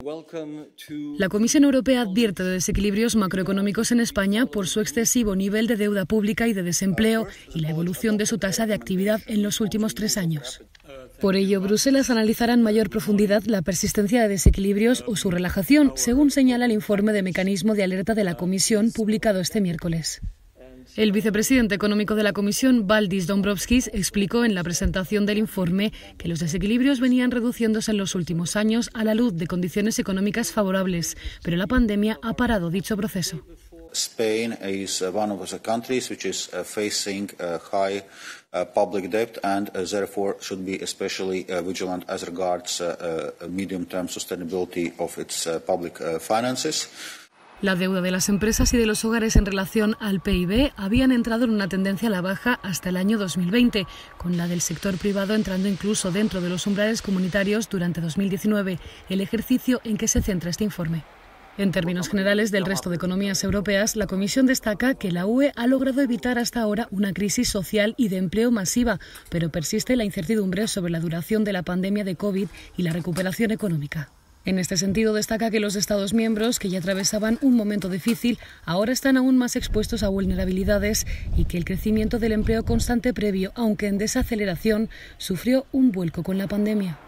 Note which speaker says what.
Speaker 1: La Comisión Europea advierte de desequilibrios macroeconómicos en España por su excesivo nivel de deuda pública y de desempleo y la evolución de su tasa de actividad en los últimos 3 años. Por ello, Bruselas analizará en mayor profundidad la persistencia de desequilibrios o su relajación, según señala el informe de mecanismo de alerta de la Comisión publicado este miércoles. El vicepresidente económico de la Comisión, Valdis Dombrovskis, explicó en la presentación del informe que los desequilibrios venían reduciéndose en los últimos años a la luz de condiciones económicas favorables, pero la pandemia ha parado dicho proceso.
Speaker 2: Spain is one of the countries which is facing high public debt and therefore should be especially vigilant as regards medium-term sustainability of its public finances.
Speaker 1: La deuda de las empresas y de los hogares en relación al PIB habían entrado en una tendencia a la baja hasta el año 2020, con la del sector privado entrando incluso dentro de los umbrales comunitarios durante 2019, el ejercicio en que se centra este informe. En términos generales del resto de economías europeas, la Comisión destaca que la UE ha logrado evitar hasta ahora una crisis social y de empleo masiva, pero persiste la incertidumbre sobre la duración de la pandemia de COVID y la recuperación económica. En este sentido, destaca que los Estados miembros, que ya atravesaban un momento difícil, ahora están aún más expuestos a vulnerabilidades y que el crecimiento del empleo constante previo, aunque en desaceleración, sufrió un vuelco con la pandemia.